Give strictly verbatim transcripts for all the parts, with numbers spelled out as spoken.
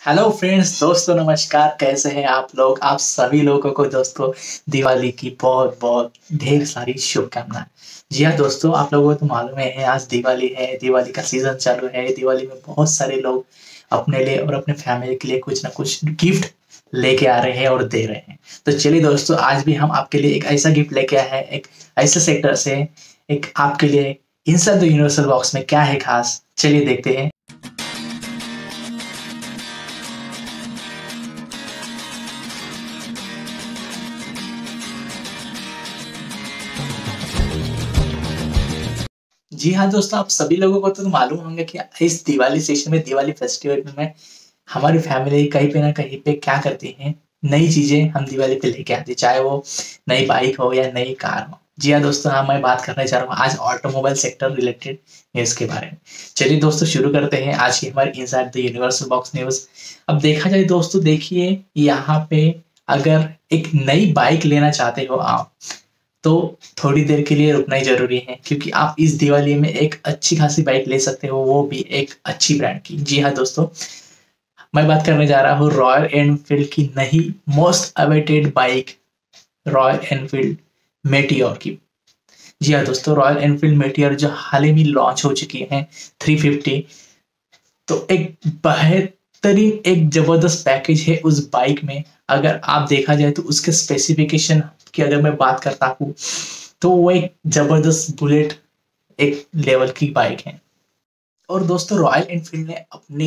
Hello friends, दोस्तों नमस्कार। कैसे हैं आप लोग? आप सभी लोगों को दोस्तों दिवाली की बहुत बहुत ढेर सारी शुभकामनाएं। जी हाँ दोस्तों, आप लोगों को तो मालूम है आज दिवाली है, दिवाली का सीजन चालू है। दिवाली में बहुत सारे लोग अपने लिए और अपने फैमिली के लिए कुछ ना कुछ गिफ्ट लेके आ रहे हैं और दे रहे हैं। तो चलिए दोस्तों, आज भी हम आपके लिए एक ऐसा गिफ्ट लेके आए हैं, एक ऐसे सेक्टर से, एक आपके लिए इनसाइड द यूनिवर्सल बॉक्स में क्या है खास, चलिए देखते हैं। जी हाँ दोस्तों, आप सभी लोगों को तो मालूम होंगे कि इस दिवाली सेशन में, दिवाली फेस्टिवल में हमारी फैमिली कहीं पे ना कहीं पे क्या करती है, नई चीजें हम दिवाली पे लेके आते हैं, चाहे वो नई बाइक हो या नई कार हो। जी हाँ दोस्तों, हाँ मैं बात करने जा रहा हूँ आज ऑटोमोबाइल सेक्टर रिलेटेड न्यूज के बारे में। चलिए दोस्तों, शुरू करते हैं आज की हमारी inside the universal box news. अब देखा जाए दोस्तों, देखिए यहाँ पे अगर एक नई बाइक लेना चाहते हो आप, तो थोड़ी देर के लिए रुकना ही जरूरी है, क्योंकि आप इस दिवाली में एक अच्छी खासी बाइक ले सकते हो, वो भी एक अच्छी ब्रांड की। जी हाँ दोस्तों, मैं बात करने जा रहा हूँ रॉयल एनफील्ड की नई most awaited bike, Royal Enfield Meteor की। जी हाँ दोस्तों, रॉयल एनफील्ड मेटियोर जो हाल ही में लॉन्च हो चुकी है थ्री फिफ्टी, तो एक बेहतरीन, एक जबरदस्त पैकेज है उस बाइक में। अगर आप देखा जाए तो उसके स्पेसिफिकेशन की अगर मैं बात करता हूँ, तो वो एक जबरदस्त बुलेट एक लेवल की बाइक है। और दोस्तों, रॉयल एनफील्ड ने अपनी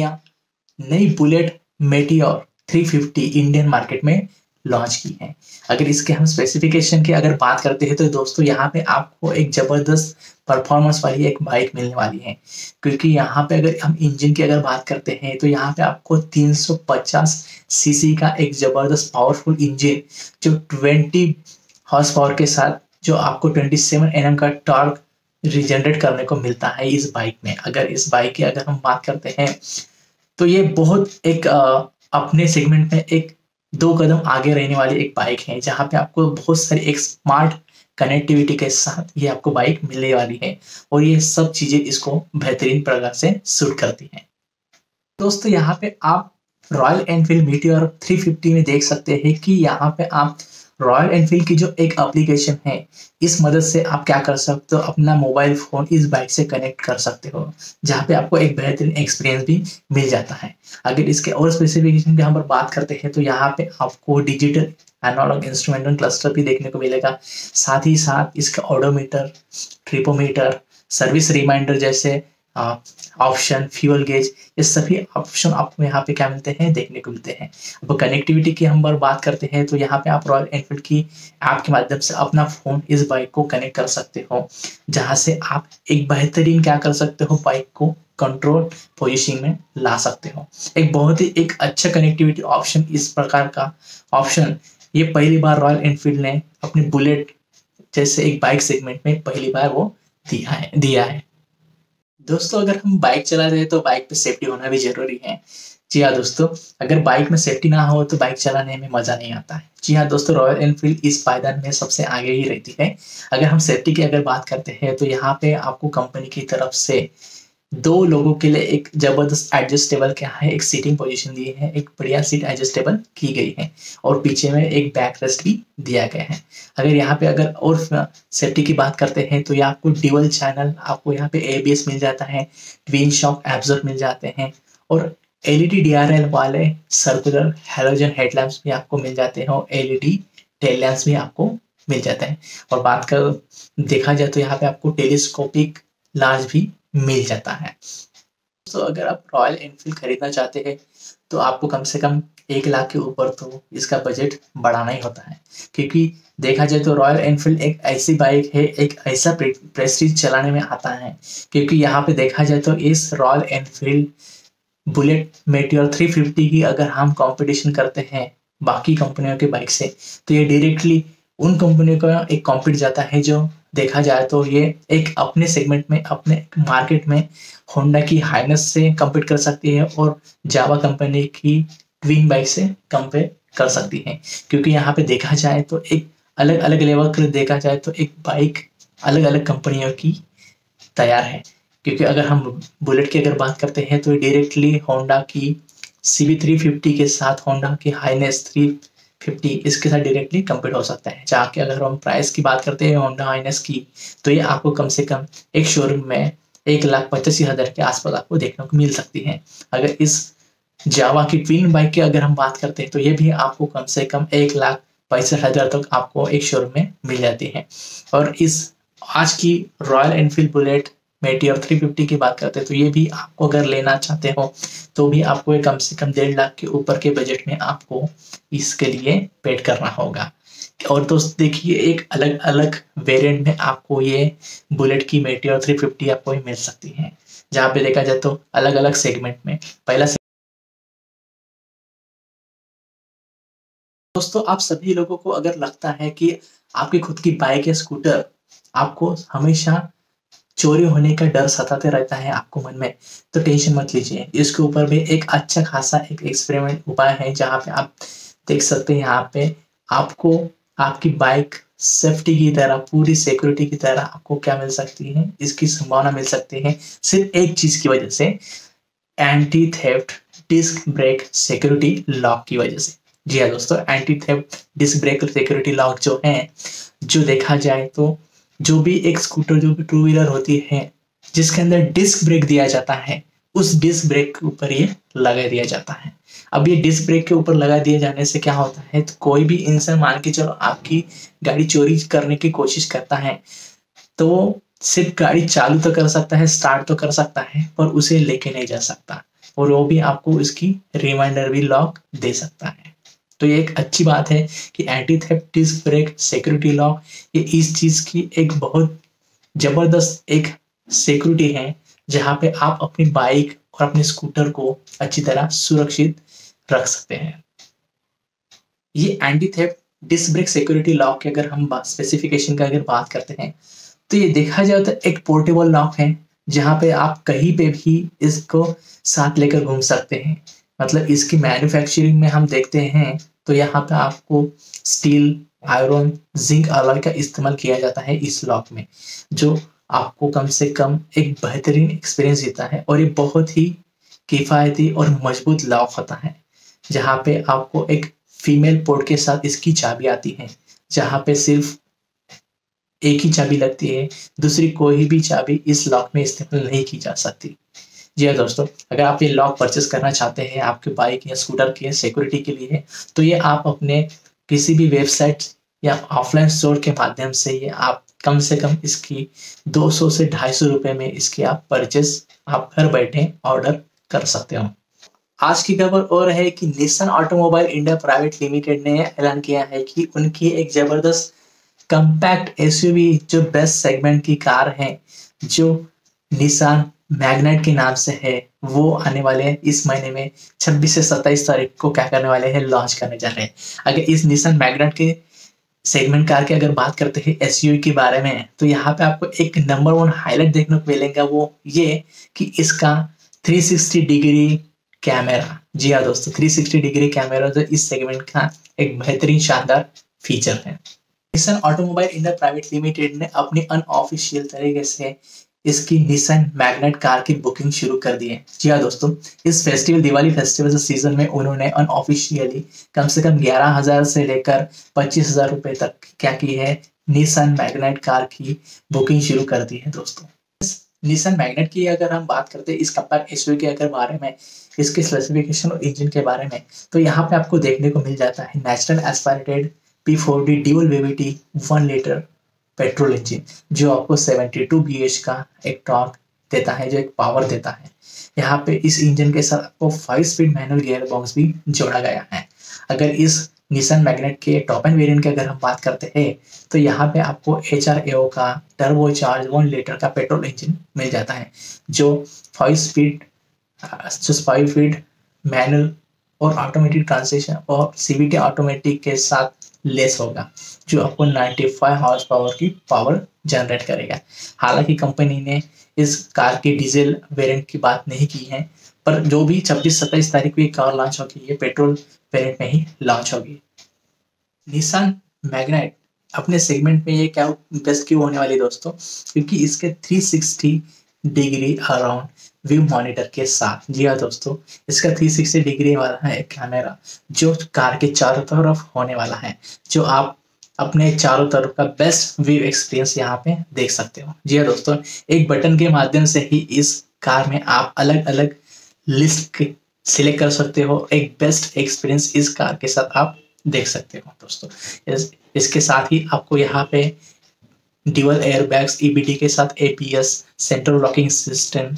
नई bullet Meteor three fifty Indian market में लॉन्च की है। अगर इसके हम स्पेसिफिकेशन की अगर बात करते हैं, तो दोस्तों यहाँ पे आपको एक जबरदस्त परफॉर्मेंस वाली एक बाइक मिलने वाली है। क्योंकि यहाँ पे अगर हम इंजन की अगर बात करते हैं, तो यहाँ पे आपको तीन सौ पचास सीसी का एक जबरदस्त पावरफुल इंजन, जो ट्वेंटी हॉर्स पावर के साथ, जो आपको ट्वेंटी सेवन एन एम का टॉर्क रिजनरेट करने को मिलता है इस बाइक में। अगर इस बाइक की अगर हम बात करते हैं, तो ये बहुत एक आ, अपने सेगमेंट में एक दो कदम आगे रहने वाली एक बाइक है, जहाँ पे आपको बहुत सारी एक स्मार्ट कनेक्टिविटी के साथ ये आपको बाइक मिलने वाली है, और ये सब चीजें इसको बेहतरीन प्रकार से सूट करती हैं। दोस्तों यहाँ पे आप Royal Enfield Meteor three fifty में देख सकते हैं कि यहाँ पे आप रॉयल एनफील्ड की जो एक एप्लीकेशन है, इस मदद से आप क्या कर सकते हो, अपना मोबाइल फोन इस बाइक से कनेक्ट कर सकते हो, जहाँ पे आपको एक बेहतरीन एक्सपीरियंस भी मिल जाता है। अगर इसके और स्पेसिफिकेशन की हम पर बात करते हैं, तो यहाँ पे आपको डिजिटल एनालॉग इंस्ट्रूमेंटल क्लस्टर भी देखने को मिलेगा। साथ ही साथ इसका ऑडोमीटर, ट्रिपोमीटर, सर्विस रिमाइंडर जैसे ऑप्शन, फ्यूल गेज, ये सभी ऑप्शन आपको यहाँ पे क्या मिलते हैं, देखने को मिलते हैं। अब कनेक्टिविटी की हम बात करते हैं, तो यहाँ पे आप रॉयल एनफील्ड की ऐप के माध्यम से अपना फोन इस बाइक को कनेक्ट कर सकते हो, जहां से आप एक बेहतरीन क्या कर सकते हो, बाइक को कंट्रोल पोजीशन में ला सकते हो। एक बहुत ही एक अच्छा कनेक्टिविटी ऑप्शन, इस प्रकार का ऑप्शन ये पहली बार रॉयल एनफील्ड ने अपनी बुलेट जैसे एक बाइक सेगमेंट में पहली बार वो दिया है दिया है दोस्तों, अगर हम बाइक चला रहे हैं तो बाइक पे सेफ्टी होना भी जरूरी है। जी हाँ दोस्तों, अगर बाइक में सेफ्टी ना हो तो बाइक चलाने में मजा नहीं आता है। जी हाँ दोस्तों, रॉयल एनफील्ड इस पायदान में सबसे आगे ही रहती है। अगर हम सेफ्टी की अगर बात करते हैं, तो यहाँ पे आपको कंपनी की तरफ से दो लोगों के लिए एक जबरदस्त एडजस्टेबल क्या है, एक सीटिंग पोजीशन दी है, एक बढ़िया सीट एडजस्टेबल की गई है, और पीछे में एक बैक रेस्ट भी दिया गया है। अगर यहाँ पे अगर और सेफ्टी की बात करते हैं, तो यहाँ आपको ड्यूअल चैनल, आपको यहाँ पे ए बी एस मिल जाता है, ट्विन शॉक एब्जॉर्ब मिल जाते हैं, और एलईडी डीआरएल वाले सर्कुलर हैलोजन हेडलैम्प्स भी आपको मिल जाते हैं, और एलईडी टेल लैम्प्स भी आपको मिल जाते हैं। और बात कर देखा जाए तो यहाँ पे आपको टेलीस्कोपिक लार्ज भी मिल जाता है। तो अगर आप रॉयल एनफील्ड खरीदना चाहते हैं, तो आपको कम से कम एक लाख के ऊपर तो इसका बजट बढ़ाना ही होता है, क्योंकि देखा जाए तो रॉयल एनफील्ड एक ऐसी बाइक है, एक ऐसा प्रेस्टीज चलाने में आता है। क्योंकि यहाँ पे देखा जाए तो इस Royal Enfield bullet Meteor three fifty की अगर हम कंपटीशन करते हैं बाकी कंपनियों के बाइक से, तो ये डायरेक्टली उन कंपनियों का एक कॉम्पीट जाता है, जो देखा जाए तो ये एक अपने सेगमेंट में, अपने मार्केट में होंडा की हाइनस से कंपीट कर सकती है, और जावा कंपनी की ट्विन बाइक से कंपेयर कर सकती है। क्योंकि यहाँ पे देखा जाए तो एक अलग अलग लेवल पर देखा जाए तो एक बाइक अलग अलग कंपनियों की तैयार है। क्योंकि अगर हम बुलेट की अगर बात करते हैं, तो डायरेक्टली होंडा की सी बी थ्री फिफ्टी के साथ होंडा की हाइनेस थ्री फिफ्टी इसके साथ डायरेक्टली कंपीट हो सकता है। जाके अगर हम प्राइस की बात करते हैं होंडा हाइनेस की, तो ये आपको कम से कम एक शोरूम में एक लाख पचासी हजार के आसपास आपको देखने को मिल सकती है। अगर इस जावा की ट्विन बाइक की अगर हम बात करते हैं तो ये भी आपको कम से कम एक लाख पैंसठ हजार तक आपको एक शोरूम में मिल जाती है। और इस आज की Royal Enfield bullet Meteor three fifty की बात करते हैं तो ये भी आपको अगर लेना चाहते हो तो भी आपको एक कम से कम डेढ़ लाख के ऊपर के बजट में आपको इसके लिए पेड करना होगा। और दोस्त देखिए एक अलग अलग वेरिएंट में आपको ये बुलेट की मेटियोर थ्री फिफ्टी आपको मिल सकती है, जहाँ पे देखा जाए तो अलग अलग सेगमेंट में। पहला दोस्तों, आप सभी लोगों को अगर लगता है कि आपकी खुद की बाइक या स्कूटर आपको हमेशा चोरी होने का डर सताते रहता है आपको मन में, तो टेंशन मत लीजिए। इसके ऊपर भी एक अच्छा खासा एक एक्सपेरिमेंट उपाय है, जहाँ पे आप देख सकते हैं यहाँ पे आपको आपकी बाइक सेफ्टी की तरह, पूरी सिक्योरिटी की तरह आपको क्या मिल सकती है, इसकी संभावना मिल सकती है सिर्फ एक चीज की वजह से, anti theft disc brake security lock की वजह से। जी हाँ दोस्तों, anti theft disc brake security lock जो है, जो देखा जाए तो जो भी एक स्कूटर, जो भी टू व्हीलर होती है जिसके अंदर डिस्क ब्रेक दिया जाता है, उस डिस्क ब्रेक के ऊपर ये लगा दिया जाता है। अब ये डिस्क ब्रेक के ऊपर लगा दिए जाने से क्या होता है, तो कोई भी इंसान मान के चलो आपकी गाड़ी चोरी करने की कोशिश करता है तो सिर्फ गाड़ी चालू तो कर सकता है, स्टार्ट तो कर सकता है, पर उसे लेके नहीं जा सकता, और वो भी आपको इसकी रिमाइंडर भी लॉक दे सकता है। तो ये एक अच्छी बात है कि anti theft disc brake security lock ये इस चीज की एक बहुत जबरदस्त एक सिक्योरिटी है, जहां पे आप अपनी बाइक और अपने स्कूटर को अच्छी तरह सुरक्षित रख सकते हैं। ये anti theft disc brake security lock की अगर हम स्पेसिफिकेशन का अगर बात करते हैं तो ये देखा जाए तो एक पोर्टेबल लॉक है, जहाँ पे आप कहीं पे भी इसको साथ लेकर घूम सकते हैं। मतलब इसकी मैन्युफैक्चरिंग में हम देखते हैं तो यहाँ पे आपको स्टील, आयरन, जिंक अलॉय का इस्तेमाल किया जाता है इस लॉक में, जो आपको कम से कम एक बेहतरीन एक्सपीरियंस देता है। और ये बहुत ही किफायती और मजबूत लॉक होता है, जहाँ पे आपको एक फीमेल पोर्ट के साथ इसकी चाबी आती है, जहाँ पे सिर्फ एक ही चाबी लगती है, दूसरी कोई भी चाबी इस लॉक में इस्तेमाल नहीं की जा सकती। जी हाँ दोस्तों, अगर आप ये लॉक परचेस करना चाहते हैं आपके बाइक या स्कूटर की सिक्योरिटी के लिए, तो ये आप अपने किसी भी वेबसाइट या ऑफलाइन स्टोर के माध्यम से ये आप कम से कम इसकी दो सौ से ढाई सौ रुपए में इसकी आप परचेस आप घर बैठे ऑर्डर कर सकते हो। आज की खबर और है कि Nissan automobile India private limited ने ऐलान किया है कि उनकी एक जबरदस्त कम्पैक्ट एसयूवी जो बेस्ट सेगमेंट की कार है, जो निसान मैग्नेट के नाम से है, वो आने वाले हैं इस महीने में छब्बीस से सत्ताईस तारीख को क्या करने वाले हैं, लॉन्च करने जा रहे हैं। अगर इस निसान मैग्नेट के सेगमेंट कार की अगर बात करते हैं एसयूवी के बारे में, तो यहाँ पे आपको एक नंबर वन हाईलाइट देखने को मिलेगा, वो ये कि इसका थ्री सिक्सटी डिग्री कैमरा। जी हाँ दोस्तों, थ्री सिक्सटी डिग्री कैमरा जो इस सेगमेंट का एक बेहतरीन शानदार फीचर है। Nissan automobile India private limited ने अपनी अनऑफिशियल तरीके से इसकी निसान मैग्नेट कार की बुकिंग शुरू कर दी है। जी हाँ दोस्तों, इस फेस्टिवल दिवाली फेस्टिवल सीजन में उन्होंने अनऑफिशियली कम से कम ग्यारह हजार से लेकर पच्चीस हजार रुपए तक क्या की है, निसान मैग्नेट कार की बुकिंग शुरू कर दी है। दोस्तों, निसान मैग्नेट की अगर हम बात करते हैं इस कंपैक्ट एसयूवी के अगर बारे में, इसके स्पेसिफिकेशन और इंजन के बारे में, तो यहाँ पे आपको देखने को मिल जाता है natural aspirated P forty dual VVT one litre petrol engine, जो आपको बहत्तर बीएच का एक टॉर्क देता है, जो एक पावर देता है। यहाँ पे इस इंजन के साथ आपको five speed manual gear box भी जोड़ा गया है। अगर इस निसान मैग्नेट के टॉप एंड वेरिएंट की अगर हम बात करते हैं तो यहाँ पे आपको एच आर ए ओ का टर्बो चार्ज वन लीटर का पेट्रोल इंजन मिल जाता है, जो फाइव स्पीड जो फाइव स्पीड मैनुअल और ऑटोमेटिक ट्रांसमिशन और सीवीटी ऑटोमेटिक के साथ लेस होगा, जो आपको पचानवे हॉर्स पावर की पावर जनरेट करेगा। हालांकि कंपनी ने इस कार के डीजल वेरिएंट की बात नहीं की है, पर जो भी छब्बीस सत्ताईस तारीख को ये कार लॉन्च होगी, ये पेट्रोल वेरिएंट में ही लॉन्च होगी। निसान मैग्नेट अपने सेगमेंट में ये क्या बेस्ट क्यों होने वाली दोस्तों, क्योंकि इसके three sixty degree around view monitor के साथ। जी हाँ दोस्तों, इसका थ्री सिक्सटी डिग्री वाला है एक कैमरा जो कार के चारों तरफ होने वाला है, जो आप अपने चारों तरफ का बेस्ट व्यू एक्सपीरियंस यहाँ पे देख सकते हो। जी हाँ दोस्तों, एक बटन के माध्यम से ही इस कार में आप अलग अलग लिस्ट सिलेक्ट कर सकते हो। एक बेस्ट एक्सपीरियंस इस कार के साथ आप देख सकते हो दोस्तों। इस, इसके साथ ही आपको यहाँ पे dual airbags, E B D के साथ A P S, central locking system,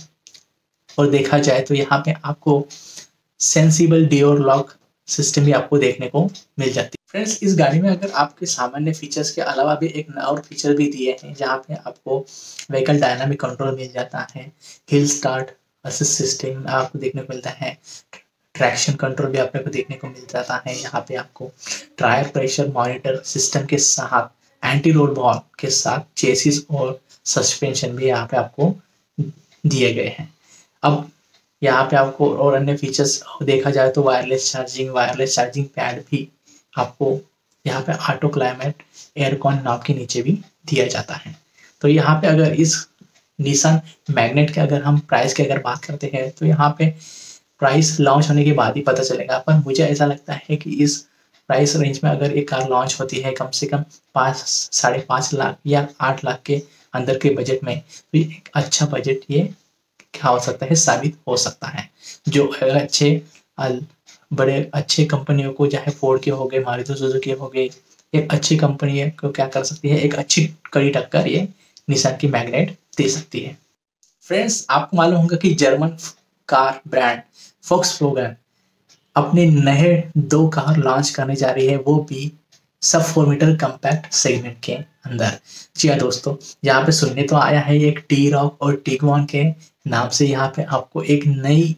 और देखा जाए तो यहाँ पे आपको सेंसिबल डोर लॉक सिस्टम भी आपको देखने को मिल जाती है। फ्रेंड्स, इस गाड़ी में अगर आपके सामान्य फीचर्स के अलावा भी एक और फीचर भी दिए हैं, जहाँ पे आपको व्हीकल डायनामिक कंट्रोल मिल जाता है, हिल स्टार्ट असिस्ट सिस्टम आपको देखने को मिलता है, ट्रैक्शन कंट्रोल भी आपको देखने को मिल जाता है। यहाँ पे आपको टायर प्रेशर मॉनिटर सिस्टम के साथ एंटी रोल बॉल के साथ चेसिस और सस्पेंशन भी यहाँ पे आपको दिए गए हैं। अब यहाँ पे आपको और अन्य फीचर्स देखा जाए तो wireless charging, wireless charging pad भी आपको यहाँ पे ऑटो क्लाइमेट एयरकॉन नाव के नीचे भी दिया जाता है। तो यहाँ पे अगर इस निसान मैग्नेट के अगर हम प्राइस की अगर बात करते हैं तो यहाँ पे प्राइस लॉन्च होने के बाद ही पता चलेगा, पर मुझे ऐसा लगता है कि इस प्राइस रेंज में अगर एक कार लॉन्च होती है कम से कम पाँच साढ़े पाँच लाख या आठ लाख के अंदर के बजट में, तो एक अच्छा बजट ये क्या हो सकता है, साबित हो सकता है। जो अच्छे बड़े अच्छे कंपनियों को, चाहे फोर्ड के हो गए, मारुति सुजुकी हो गए, एक अच्छी कंपनी को क्या कर सकती है, एक अच्छी कड़ी टक्कर ये निसान की मैग्नेट दे सकती है। फ्रेंड्स, आपको मालूम होगा कि जर्मन कार ब्रांड फोक्सवैगन अपने नए दो कार लॉन्च करने जा रही है, वो भी सब फोर मीटर कम्पैक्ट सेगमेंट के अंदर। जी हाँ दोस्तों, यहाँ पे सुनने तो आया है एक टी रॉक और टिगवान के नाम से यहाँ पे आपको एक नई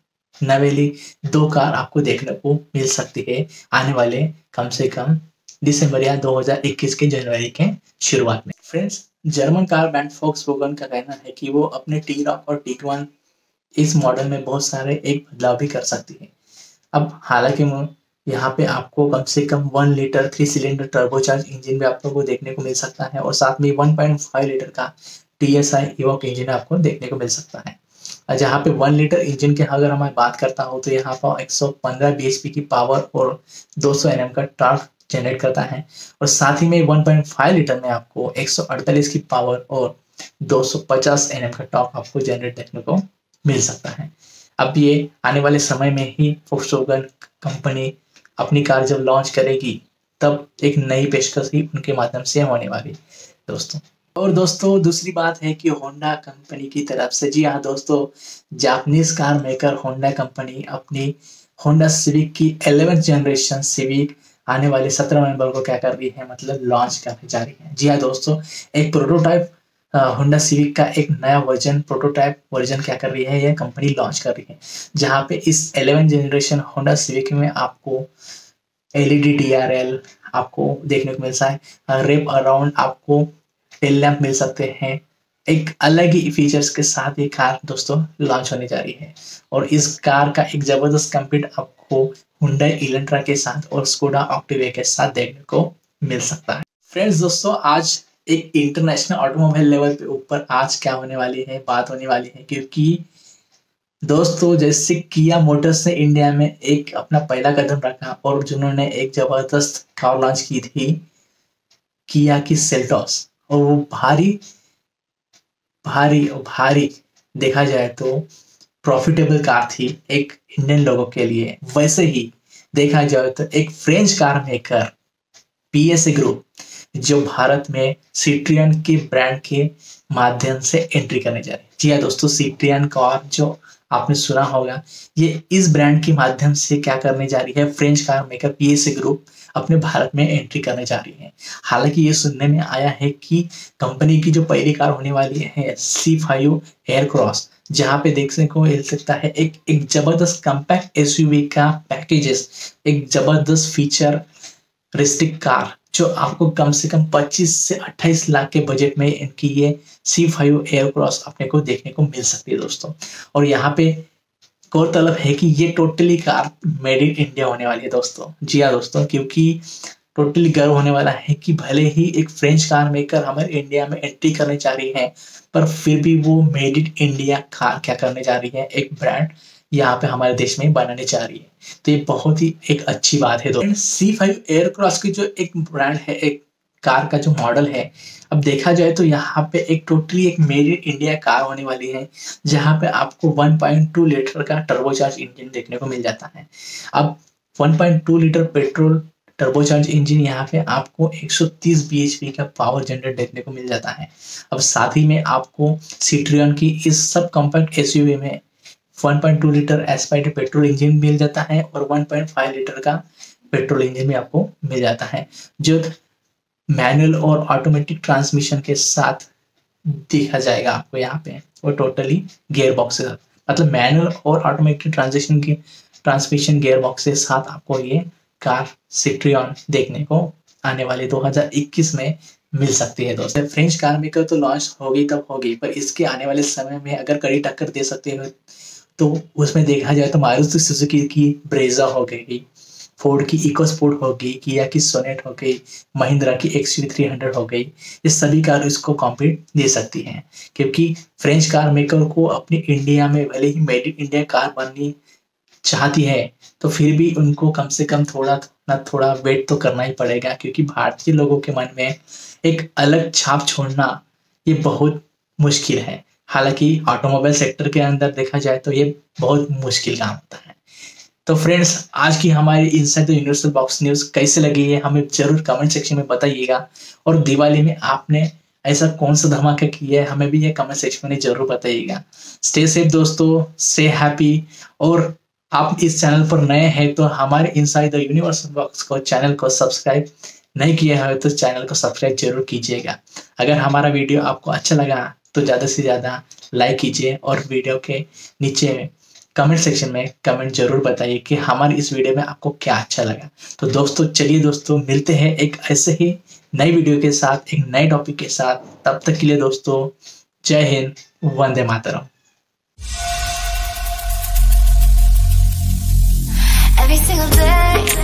नवेली दो कार आपको देखने को मिल सकती है आने वाले कम से कम दिसंबर या दो हज़ार इक्कीस के जनवरी के शुरुआत में। Friends, German car brand Volkswagen का कहना है कि वो अपने टी रॉक और टिगवान इस मॉडल में बहुत सारे एक बदलाव भी कर सकती है। अब हालांकि यहाँ पे आपको कम से कम one litre three cylinder turbocharge engine भी आप लोगों को देखने को मिल सकता है, और साथ में वन पॉइंट फाइव लीटर का T S I evoke engine आपको देखने को मिल सकता है। और जहाँ पे वन लीटर इंजन की अगर मैं बात करता हूँ तो यहाँ पर एक सौ पंद्रह बी एच पी की पावर और दो सौ एन एम का टॉर्क जनरेट करता है, और साथ ही में वन पॉइंट फाइव लीटर में आपको एक सौ अड़तालीस की पावर और दो सौ पचास एन एम का टॉर्क आपको जनरेट देखने को मिल सकता है। अब ये आने वाले समय में ही फोक्सवैगन कंपनी अपनी कार जब लॉन्च करेगी तब एक नई पेशकश ही उनके माध्यम से होने वाली दोस्तों। और दोस्तों, दूसरी बात है कि होंडा कंपनी की तरफ से, जी हाँ दोस्तों, Japanese car maker Honda company अपनी होंडा सिविक की इलेवेंथ जनरेशन सिविक आने वाले सत्रह नवंबर को क्या कर रही है, मतलब लॉन्च करने जा रही है। जी हाँ दोस्तों, एक प्रोटोटाइप होंडा सिविक का एक नया वर्जन, प्रोटोटाइप वर्जन क्या कर रही है, यह कंपनी लॉन्च कर रही है, जहाँ पे इस इलेवेंथ जनरेशन होंडा सिविक में आपको L E D D R L आपको देखने को मिलता है, रेप अराउंड आपको टेल लैंप मिल सकते हैं। एक अलग ही फीचर्स के साथ ये कार दोस्तों लॉन्च होने जा रही है, और इस कार का एक जबरदस्त कंपीट आपको हुंडई इलेंट्रा के साथ और स्कोडा ऑक्टिविया के साथ देखने को मिल सकता है। फ्रेंड्स दोस्तों, आज एक इंटरनेशनल ऑटोमोबाइल लेवल पे ऊपर आज क्या होने वाली है, बात होने वाली है, क्योंकि दोस्तों जैसे किया मोटर्स ने इंडिया में एक अपना पहला कदम रखा और जिन्होंने एक जबरदस्त कार लॉन्च की थी किया की सेल्टॉस, और वो भारी भारी और भारी देखा जाए तो प्रॉफिटेबल कार थी एक इंडियन लोगों के लिए। वैसे ही देखा जाए तो एक French car maker P S A group जो भारत में सिट्रियन के ब्रांड के माध्यम से एंट्री करने जा रही है। जी हाँ दोस्तों, सिट्रियन कार जो आपने सुना होगा, ये इस ब्रांड के माध्यम से क्या करने जा रही है, French car maker P S A group अपने भारत में एंट्री करने जा रही है। हालांकि ये सुनने में आया है कि कंपनी की जो पहली कार होने वाली है सी फाइव एयरक्रॉस, जहाँ पे देखने को मिल सकता है एक एक जबरदस्त कम्पैक्ट एस यू वी का पैकेजेस, एक जबरदस्त फीचर रिस्टिक कार जो आपको कम से कम पच्चीस से अट्ठाईस लाख के बजट में इनकी ये सी फाइव एयरक्रॉस अपने को देखने को मिल सकती है दोस्तों। और यहाँ पे गौरतलब है कि ये totally car made in India होने वाली है दोस्तों। जी हाँ दोस्तों, क्योंकि टोटली गर्व होने वाला है कि भले ही एक फ्रेंच कार मेकर हमारे इंडिया में एंट्री करने जा रही है, पर फिर भी वो मेड इन इंडिया कार क्या करने जा रही है, एक ब्रांड यहाँ पे हमारे देश में बनाने जा रही है। तो ये बहुत ही एक अच्छी बात है। दोस्तों सी फाइव एयरक्रॉस की जो एक ब्रांड है, एक कार का जो मॉडल है, अब देखा जाए तो यहाँ पे एक टोटली एक मेड इन इंडिया कार होने वाली है, जहाँ पे आपको वन पॉइंट टू लीटर का टर्बोचार्ज इंजन देखने को मिल जाता है। अब one point two litre petrol turbocharge engine यहाँ पे आपको एक सौ तीस बीएचपी का पावर जनरेट देखने को मिल जाता है। अब साथ ही में आपको सिट्रियन की इस सब कॉम्पैक्ट एसयूवी में one point two litre aspirated petrol engine मिल जाता है और वन पॉइंट फाइव लीटर का पेट्रोल इंजन भी आपको मिल जाता है, जो मैनुअल और ऑटोमेटिक ट्रांसमिशन के साथ देखा जाएगा आपको यहाँ पे। और टोटली गियर बॉक्स के साथ, मतलब मैनुअल और ऑटोमेटिक ट्रांजिशन की ट्रांसमिशन गियर बॉक्स के साथ आपको ये कार सिट्रियन देखने को आने वाले दो हज़ार इक्कीस में मिल सकती है। दोस्तों फ्रेंच कार मेकर तो लॉन्च होगी तब होगी, पर इसके आने वाले समय में अगर कड़ी टक्कर दे सकते हो तो उसमें देखा जाए तो मारुति सुजुकी की ब्रेजा हो गई, फोर्ड की इको स्पोर्ट हो गई, किया की सोनेट हो गई, महिंद्रा की X U V three hundred हो गई, ये सभी कार इसको कॉम्पीट दे सकती हैं। क्योंकि फ्रेंच कार मेकर को अपनी इंडिया में भले ही मेड इन इंडिया कार बननी चाहती है, तो फिर भी उनको कम से कम थोड़ा ना थोड़ा वेट तो करना ही पड़ेगा, क्योंकि भारतीय लोगों के मन में एक अलग छाप छोड़ना ये बहुत मुश्किल है। हालांकि ऑटोमोबाइल सेक्टर के अंदर देखा जाए तो ये बहुत मुश्किल काम होता है। तो फ्रेंड्स आज की हमारी inside the universal box news कैसे लगी है हमें जरूर कमेंट सेक्शन में बताइएगा, और दिवाली में आपने ऐसा कौन सा धमाका किया है हमें भी ये कमेंट सेक्शन में जरूर बताइएगा। स्टे सेफ दोस्तों, स्टे हैप्पी, और आप इस चैनल पर नए हैं तो हमारे इनसाइड द यूनिवर्सल बॉक्स को चैनल को सब्सक्राइब नहीं किया है तो चैनल को सब्सक्राइब जरूर कीजिएगा। अगर हमारा वीडियो आपको अच्छा लगा तो ज़्यादा से ज़्यादा लाइक कीजिए, और वीडियो के नीचे कमेंट सेक्शन में कमेंट जरूर बताइए कि हमारी इस वीडियो में आपको क्या अच्छा लगा। तो दोस्तों चलिए दोस्तों मिलते हैं एक ऐसे ही नई वीडियो के साथ, एक नए टॉपिक के साथ। तब तक के लिए दोस्तों जय Hind, Vande Mataram. Every single day